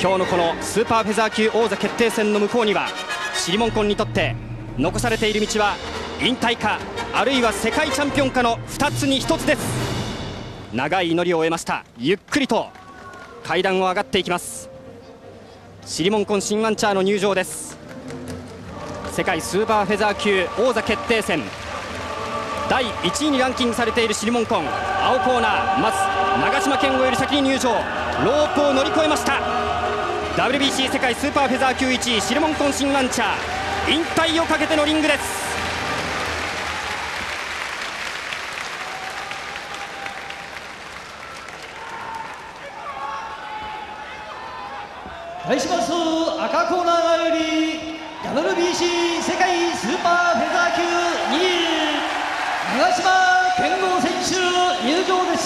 今日のこのスーパーフェザー級王座決定戦の向こうにはシリモンコンにとって残されている道は引退かあるいは世界チャンピオンかの2つに1つです。長い祈りを終えました。ゆっくりと階段を上がっていきます。シリモンコンシンワンチャーの入場です。世界スーパーフェザー級王座決定戦第1位にランキングされているシリモンコン、青コーナーまず長島健吾より先に入場、ロープを乗り越えました。 WBC 世界スーパーフェザー級1位シリモンコンシンワンチャー、引退をかけてのリングです。 対します赤コーナーより WBC 世界スーパーフェザー級2位長島健吾選手入場です。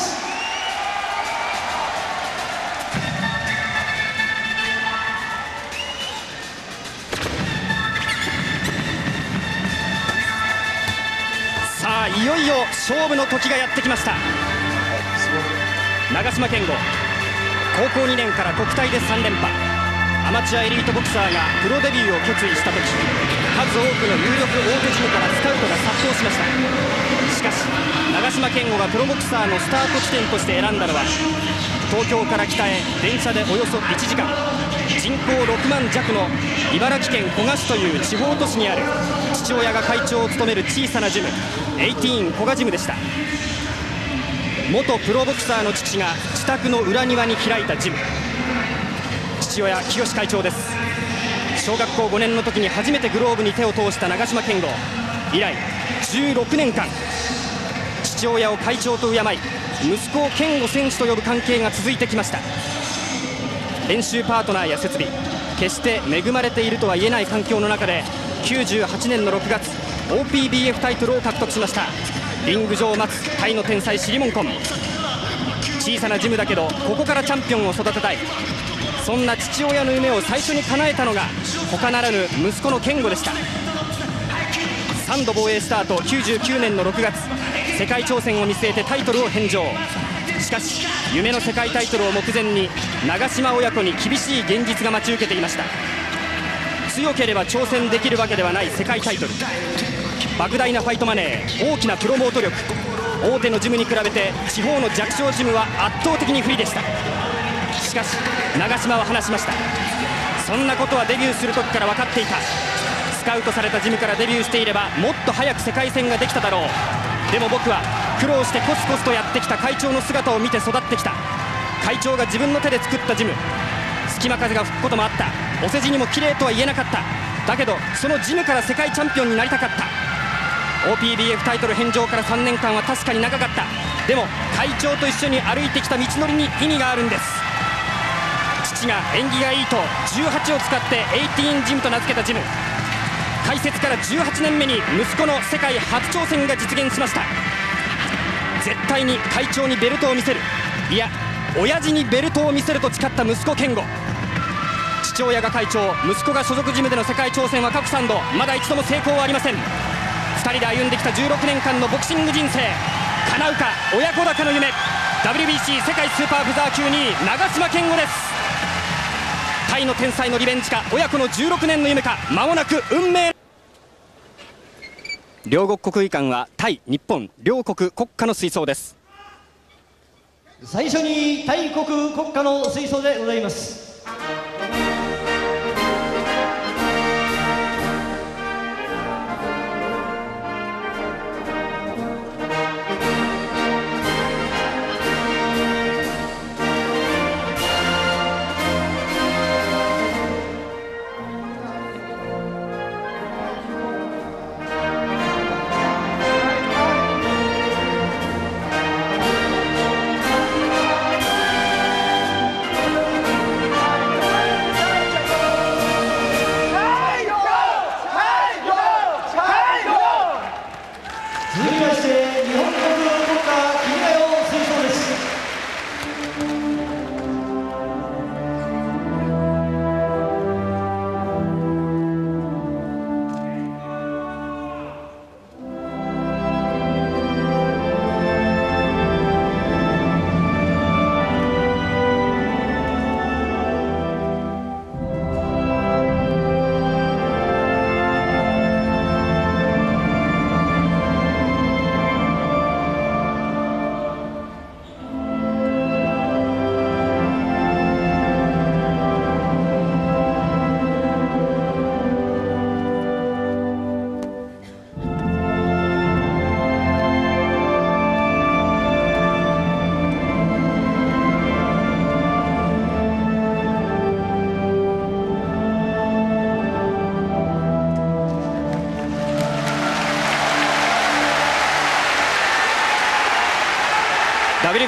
さあいよいよ勝負の時がやってきました。長島健吾高校2年から国体で3連覇、アマチュアエリートボクサーがプロデビューを決意した時、数多くの有力大手ジムからスカウトが殺到しました。しかし長島健吾がプロボクサーのスタート地点として選んだのは東京から北へ電車でおよそ1時間、人口6万弱の茨城県古河市という地方都市にある父親が会長を務める小さなジム18古賀ジムでした。元プロボクサーの父が自宅の裏庭に開いたジム、父親清会長です。小学校5年の時に初めてグローブに手を通した長島健吾、以来16年間父親を会長と敬い息子を健吾選手と呼ぶ関係が続いてきました。練習パートナーや設備決して恵まれているとは言えない環境の中で98年の6月 OPBF タイトルを獲得しました。リング上を待つタイの天才シリモンコン、小さなジムだけどここからチャンピオンを育てたい、そんな父親の夢を最初に叶えたのが他ならぬ息子の健吾でした。3度防衛スタート、99年の6月世界挑戦を見据えてタイトルを返上。しかし夢の世界タイトルを目前に長島親子に厳しい現実が待ち受けていました。強ければ挑戦できるわけではない世界タイトル、莫大なファイトマネー、大きなプロモート力、大手のジムに比べて地方の弱小ジムは圧倒的に不利でした。しかし長島は話しました。そんなことはデビューする時から分かっていた。スカウトされたジムからデビューしていればもっと早く世界戦ができただろう。でも僕は苦労してコツコツとやってきた会長の姿を見て育ってきた。会長が自分の手で作ったジム、隙間風が吹くこともあった。お世辞にも綺麗とは言えなかった。だけどそのジムから世界チャンピオンになりたかった。 OPBF タイトル返上から3年間は確かに長かった。でも会長と一緒に歩いてきた道のりに意味があるんです。父が縁起がいいと18を使って18ジムと名付けたジム、開設から18年目に息子の世界初挑戦が実現しました。絶対に会長にベルトを見せる、いや親父にベルトを見せると誓った息子健吾。父親が会長、息子が所属ジムでの世界挑戦は過去3度、まだ一度も成功はありません。2人で歩んできた16年間のボクシング人生、叶うか親子鷹の夢。 WBC 世界スーパーフェザー級2位長島健吾です。タイの天才のリベンジか、親子の16年の夢か、間もなく運命。両国国技館はタイ、日本両国国歌の吹奏です。 最初にタイ国国歌の吹奏でございます。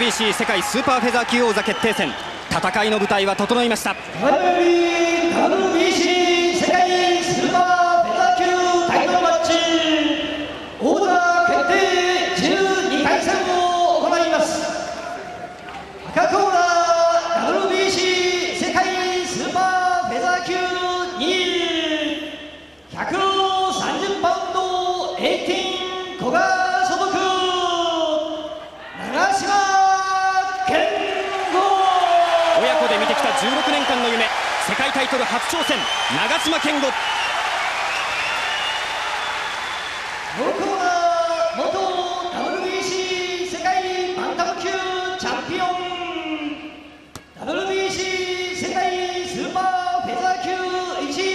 WBC 世界スーパーフェザー級王座決定戦、戦いの舞台は整いました。 WBC 世界スーパーフェザー級タイトルマッチ王座決定12回戦を行います。赤コーナー WBC 世界スーパーフェザー級2位130パウンド18小川所属長島健吾。 親子で見てきた16年間の夢、世界タイトル初挑戦、長島健吾。 青コーナー元 WBC 世界バンタム級チャンピオン WBC 世界スーパーフェザー級1位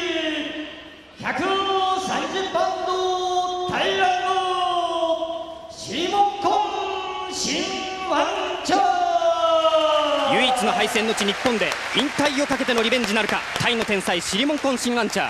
130パウンドタイランドシーモンコン新ワンチャン。 唯一の敗戦の地日本で引退をかけてのリベンジなるか、タイの天才シリモンコン・シン・アンチャ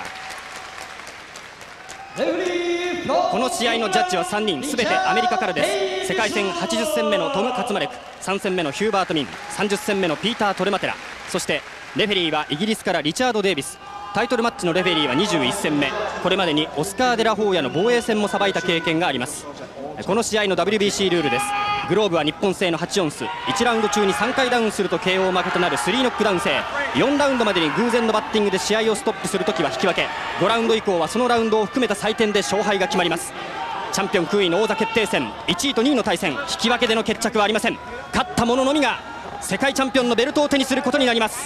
ー。この試合のジャッジは3人すべてアメリカからです。世界戦80戦目のトム・カツマレク、3戦目のヒューバート・ミン、30戦目のピーター・トレマテラ、そしてレフェリーはイギリスからリチャード・デイビス。タイトルマッチのレフェリーは21戦目、これまでにオスカー・デラホーヤの防衛戦もさばいた経験があります。この試合の WBC ルールです。グローブは日本製の8オンス、1ラウンド中に3回ダウンすると KO 負けとなる3ノックダウン制、4ラウンドまでに偶然のバッティングで試合をストップするときは引き分け、5ラウンド以降はそのラウンドを含めた採点で勝敗が決まります。チャンピオン空位の王座決定戦、1位と2位の対戦、引き分けでの決着はありません。勝った者のみが世界チャンピオンのベルトを手にすることになります。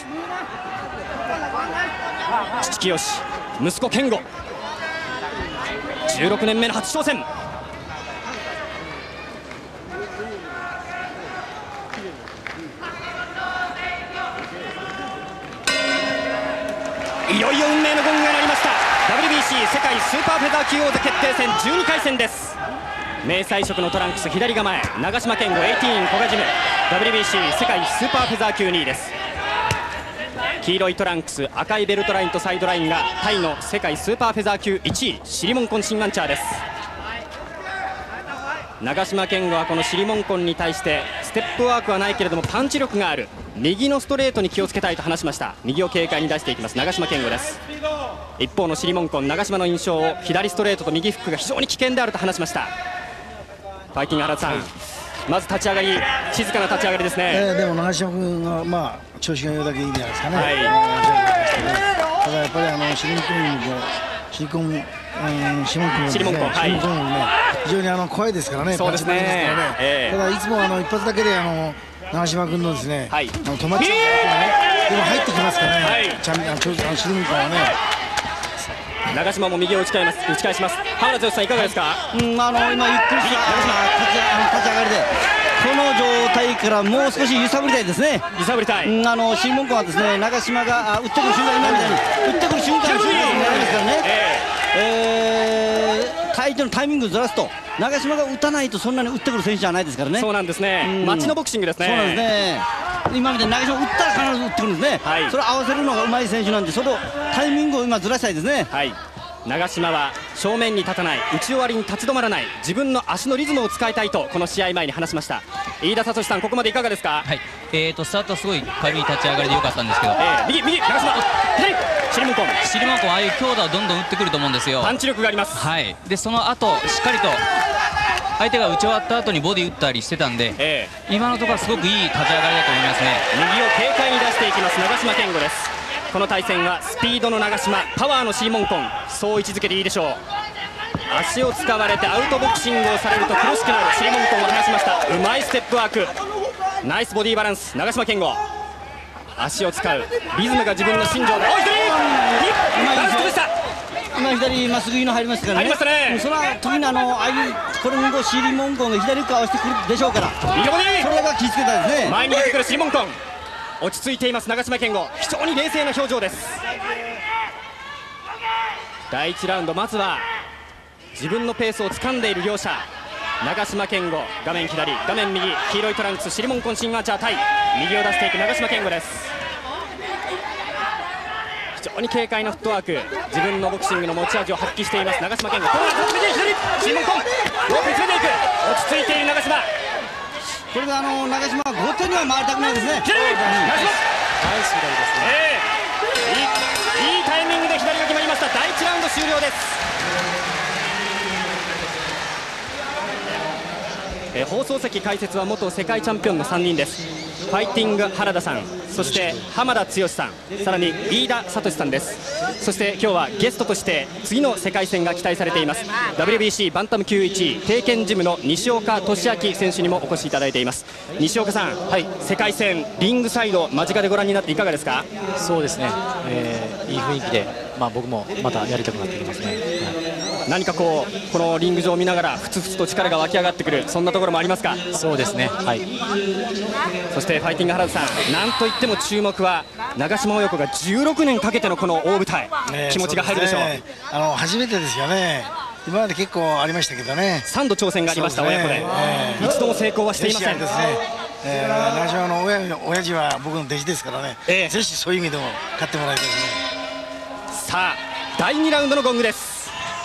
父清、息子健吾、16年目の初挑戦。いよいよ運命のゴングが鳴りました。 WBC 世界スーパーフェザー級王座決定戦12回戦です。迷彩色のトランクス左構え、長島健吾18古賀ジム、 WBC 世界スーパーフェザー級2位です。黄色いトランクス、赤いベルトラインとサイドラインがタイの世界スーパーフェザー級1位シリモンコン・シン・アンチャーです。長島健吾はこのシリモンコンに対してステップワークはないけれどもパンチ力がある、右のストレートに気をつけたいと話しました。右を軽快に出していきます長島健吾です。一方のシリモンコン、長島の印象を左ストレートと右フックが非常に危険であると話しました。ファイティング原田さん、まず立ち上がり静かな立ち上がりですね。 でも長島君が調子が良いだけいいんじゃないですかね。 はい、 ただやっぱりシリモンコンね、非常に怖いですからね。 そうですね。 ただいつも一発だけで長島君のですね、 はい、 止まっちゃうとね、でも入ってきますからね。はい、シリモンコンはね。 長島も右を打ち返します。原田剛さんいかがですか。 今ゆっくりした立ち上がりでこの状態からもう少し揺さぶりたいですね。 揺さぶりたい。 シーモンコンはですね、長島が打ってくる瞬間、今みたいに打ってくる瞬間に狙いますからね。相手のタイミングをずらすと長島が打たないとそんなに打ってくる選手じゃないですからね。 そうなんですね。街のボクシングですね。 そうなんですね。今みたいに長島打ったら必ず打ってくるんですね。はい、それを合わせるのがうまい選手なんで、そのタイミングを今ずらしたいですね。 はい、長島は正面に立たない、打ち終わりに立ち止まらない、自分の足のリズムを使いたいとこの試合前に話しました。飯田聡さん、ここまでいかがですか。 はい、スタートはすごい軽い立ち上がりで良かったんですけど、 右長島左シリモンコンああいう強打をどんどん打ってくると思うんですよ。 パンチ力があります。 はい、でその後しっかりと相手が打ち終わった後にボディ打ったりしてたんで、今のところはすごくいい立ち上がりだと思いますね。 右を軽快に出していきます長島健吾です。この対戦はスピードの長島、パワーのシリモンコン、そう位置づけていいでしょう。足を使われてアウトボクシングをされると苦しくなるシリモンコンを話しました。うまいステップワーク、ナイスボディバランス長島健吾、足を使うリズムが自分の心情で、 今左まっすぐの入りましたからね。その時にこれにシリモンコンが左側合わせてくるでしょうから、それが気付けたですね。 前に出てくるシリモンコン、落ち着いています長島健吾、非常に冷静な表情です。第1ラウンド、まずは自分のペースを掴んでいる両者、長島健吾、画面左画面右、黄色いトランクスシリモンコン・シン・アーチャー対右を出していく長島健吾です。非常に軽快なフットワーク、自分のボクシングの持ち味を発揮しています長島健吾。シリモンコンロープに詰めていく、落ち着いている長島、 これで長島は5点には回りたくないですね。 ナイス左ですね。いいタイミングで左が決まりました。第1ラウンド終了です。放送席解説は元世界チャンピオンの3人です。ファイティング原田さん、そして浜田剛さん、さらに飯田聡さんです。そして今日はゲストとして次の世界戦が期待されています WBC バンタム級1位帝拳ジムの西岡俊明選手にもお越しいただいています。西岡さん、世界戦リングサイド間近でご覧になっていかがですか？ そうですね、いい雰囲気で、僕もまたやりたくなってきますね。 何かこのリング上を見ながらふつふつと力が湧き上がってくる、そんなところもありますか？ そうですね、 そしてファイティング原田さん、なんといっても注目は長島親子が16年かけてのこの大舞台、気持ちが入るでしょう。 初めてですよね。今まで結構ありましたけどね。 3度挑戦がありました、親子で、一度も成功はしていません。 ですね、長島の親父は僕の弟子ですからね、ぜひそういう意味でも勝ってもらいたいですね。 さあ第2ラウンドのゴングです。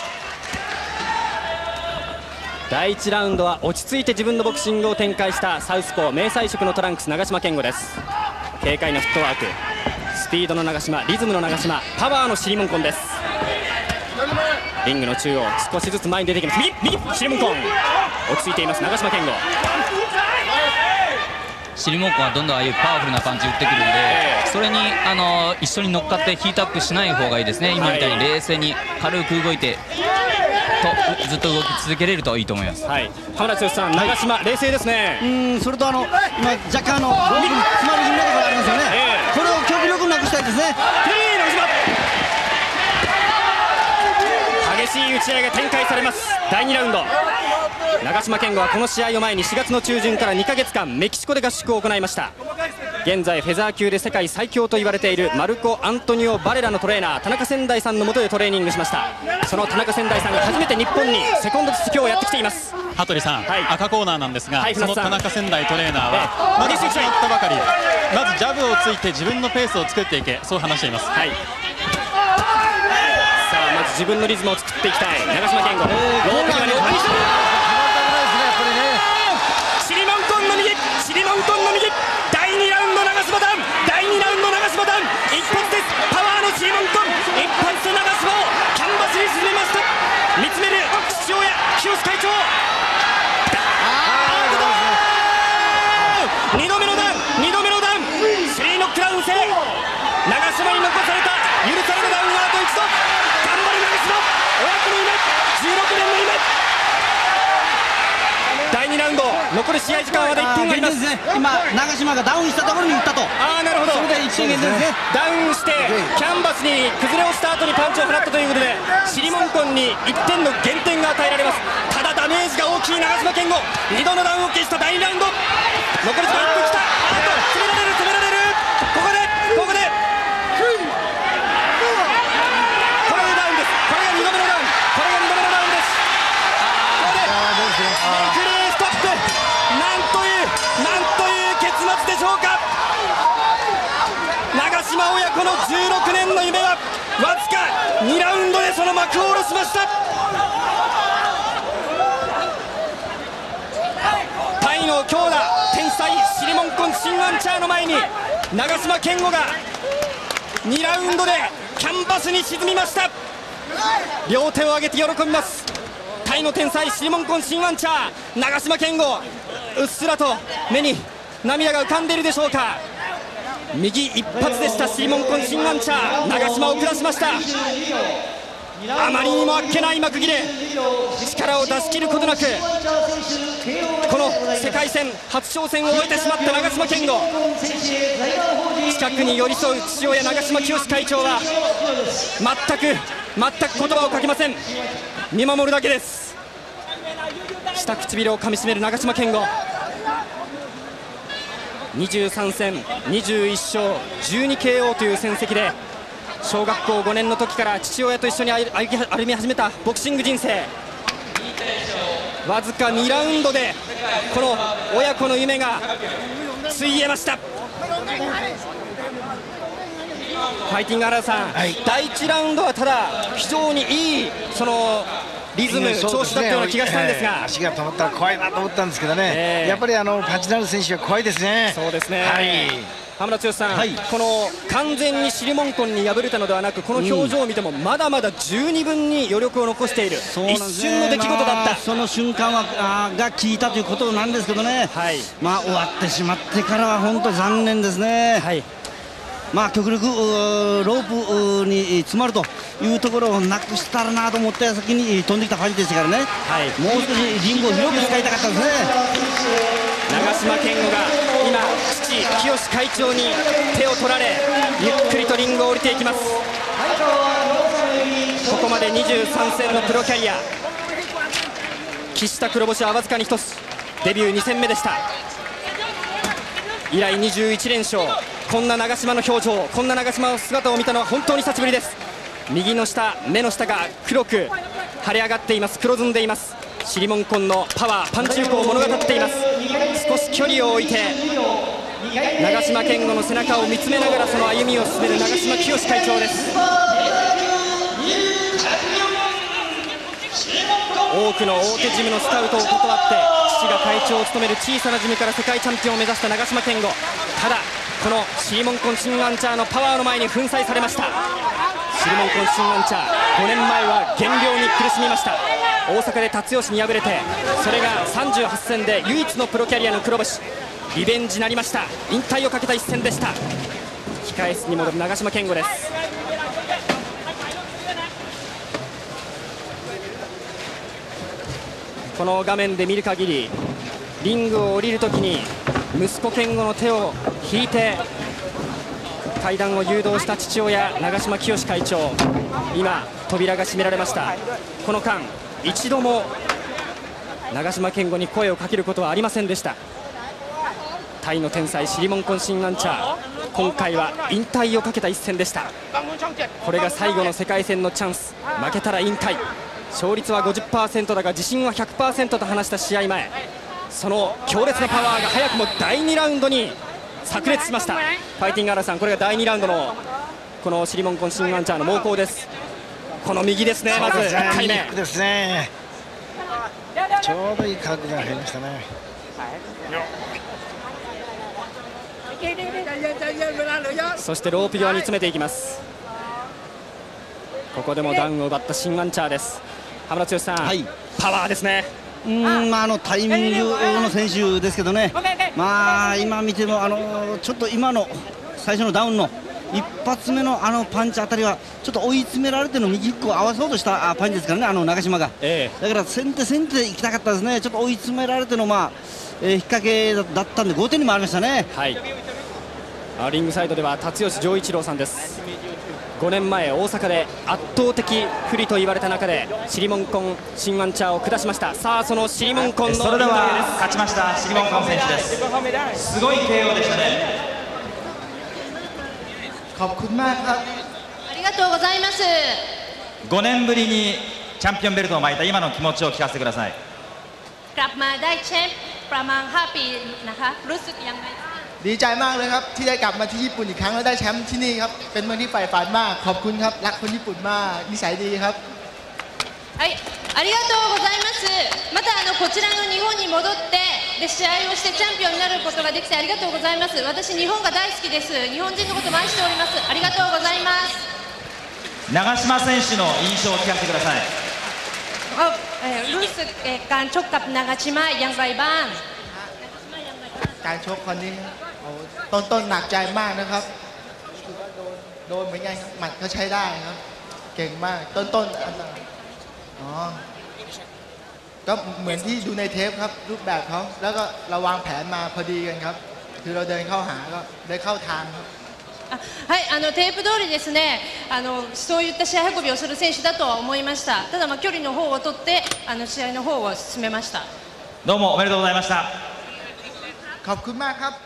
第1ラウンドは落ち着いて自分のボクシングを展開したサウスポー迷彩色のトランクス長島健吾です。軽快なフットワーク、スピードの長島、リズムの長島、パワーのシリモンコンです。リングの中央少しずつ前に出てきます。右シリモンコン、落ち着いています長島健吾。 シリモンコンはどんどんああいうパワフルなパンチ打ってくるんで、それに一緒に乗っかってヒートアップしない方がいいですね。今みたいに冷静に軽く動いてずっと動き続けれるといいと思います。 浜田剛さん、長島冷静ですね。 それと今若干ゴールに詰まり気味なところありますよね。これを極力なくしたいですね。 激しい打ち合いが展開されます。第2ラウンド、長島健吾はこの試合を前に4月の中旬から2ヶ月間メキシコで合宿を行いました。現在フェザー級で世界最強と言われているマルコ・アントニオ・バレラのトレーナー田中仙台さんの下でトレーニングしました。その田中仙台さんが初めて日本にセコンド実況をやってきています。 羽鳥さん、赤コーナーなんですが、その田中仙台トレーナーはまだ始まったばかり、まずジャブをついて自分のペースを作っていけ、そう話しています。 さあまず自分のリズムを作っていきたい長島健吾。シリモンコンの右、シリモンコンの右、第2ラウンド長島ダウン、第2ラウンド長島ダウン、一発です。パワーのシリモンコン、一発で長島をキャンバスに沈めました。見つめる父親清会長。2度目のダウン、2度目のダウン、3ノックダウン制。長島に残された許されるダウンはあと一度。頑張る長島、親子の夢、16年の夢。第2ラウンド残り試合時間まで1分あります。 今長島がダウンしたところに打ったと。 なるほど、 それで1点減点ですね。 ダウンしてキャンバスに崩れ落ちた後にパンチを放ったということで、シリモンコンに1点の減点が与えられます。ただダメージが大きい長島健吾、2度のダウンを消した第2ラウンド、残り時間1分きた。詰められる、詰められる、ここでこれでダウンです。これが2度目のダウン、これが2度目のダウンです。ここでレフリーストップ。なんという結末でしょうか。長島親子の16年の夢はわずか2ラウンドでその幕を下ろしました。タイの強打天才シリモンコンシンワンチャーの前に長島健吾が2ラウンドでキャンバスに沈みました。両手を上げて喜びます。タイの天才シリモンコンシンワンチャー長島健吾、うっすらと目に涙が浮かんでいるでしょうか。右一発でしたシリモンコンシンワンチャー、長島を下しました。あまりにもあっけない幕切れ、力を出し切ることなくこの世界戦初挑戦を終えてしまった長島健吾。近くに寄り添う父親長島清会長は全く言葉をかけません。見守るだけです。下唇をかみしめる長島健吾。23戦21勝 12KO という戦績で小学校5年の時から父親と一緒に歩み始めたボクシング人生、わずか2ラウンドでこの親子の夢がついえました。ファイティング原田さん、第1ラウンドはただ非常にいいリズム、調子だったような気がしたんですが、 足が止まったら怖いなと思ったんですけどね、やっぱりパンチのある選手は怖いですね。 そうですね、 はい、 羽村剛さん、この完全にシリモンコンに敗れたのではなく、この表情を見てもまだまだ十二分に余力を残している、一瞬の出来事だった、 その瞬間が効いたということなんですけどね、終わってしまってからは本当残念ですね。極力ロープに詰まるというところをなくしたらなと思って先に飛んできたパンチでしたからね、もう少しリングを広く使いたかったですね。 長嶋健吾が今、父清会長に手を取られ、ゆっくりとリングを降りていきます。ここまで23戦のプロキャリア、喫した黒星はわずかに1つ、デビュー2戦目でした。以来21連勝、こんな長嶋の表情、こんな長嶋の姿を見たのは本当に久しぶりです。右の下、目の下が黒く腫れ上がっています、黒ずんでいます。シリモンコンのパワー、パンチ力を物語っています。少し距離を置いて長嶋健吾の背中を見つめながらその歩みを進める長嶋清会長です。多くの大手ジムのスカウトを断って父が会長を務める小さなジムから世界チャンピオンを目指した長嶋健吾、ただこのシリモンコンシンアンチャーのパワーの前に粉砕されました。シリモンコンシンアンチャー、5年前は減量に苦しみました。大阪で辰吉に敗れて、それが38戦で唯一のプロキャリアの黒星、リベンジなりました。引退をかけた一戦でした。控え室に戻る長嶋健吾です。この画面で見る限り、リングを降りるときに息子健吾の手を引いて階段を誘導した父親長嶋清会長、今扉が閉められました。この間一度も長嶋健吾に声をかけることはありませんでした。タイの天才シリモンコンシンアンチャー、今回は引退をかけた一戦でした。これが最後の世界戦のチャンス、負けたら引退、勝率は 50% だが自信は 100% と話した試合前、その強烈なパワーが早くも第2ラウンドに炸裂しました。ファイティングアラさん、これが第2ラウンドのこのシリモンコンシンアンチャーの猛攻です。この右ですね、まず1回目ですね、ちょうどいい角度が入りましたね。 そしてロープ際に詰めていきます。ここでもダウンを奪ったシンアンチャーです。羽村剛さん、パワーですね。 タイミングの選手ですけどね、今見てもちょっと今の最初のダウンの一発目のパンチあたりはちょっと追い詰められての右フックを合わそうとしたパンチですからね、長嶋が、だから先手で行きたかったですね。ちょっと追い詰められての引っ掛けだったんで5点に回りましたね。 リングサイドでは辰吉丈一郎さんです。5年前大阪で圧倒的不利と言われた中でシリモンコンシンアンチャーを下しました。さあそのシリモンコンのそれでは勝ちましたシリモンコン選手です。すごい KO でしたね。 ありがとうございます。 5年ぶりにチャンピオンベルトを巻いた今の気持ちを聞かせてください。 กลับมาได้แชมป์ประมาณ5 ปีนะคะรู้สึกยังไงดีใจมากเลยครับที่ได้กลับมาที่ญี่ปุ่นอีกครั้งแล้วได้แชมป์ที่นี่ครับเป็นเมืองที่ใฝ่ฝันมากขอบคุณครับรักคนญี่ปุ่นมากนิสัยดีครับはいありがとうございます。またこちらの日本に戻ってで試合をしてチャンピオンになることができてありがとうございます。私日本が大好きです。日本人のことも愛しております。ありがとうございます。 長嶋選手の印象を聞かせてください。 รู้สึกการชกกับนางาชิมะอย่างไรบ้างการชกคนนี้ต้นหนักใจมากนะครับโดนเหมือนกันครับหมัดเขาใช้ได้ครับเก่งมากต้นก็เหมือนที่ดูในเทปครับรูปแบบเขาแล้วก็เราวางแผนมาพอดีกันครับคือเราเดินเข้าหาก็ได้เข้าทางครับはい、テープ通りですね、そういった試合運びをする選手だとは思いました。ただ距離の方を取って試合の方を進めました。 どうもおめでとうございました。 ขอบคุณมากครับ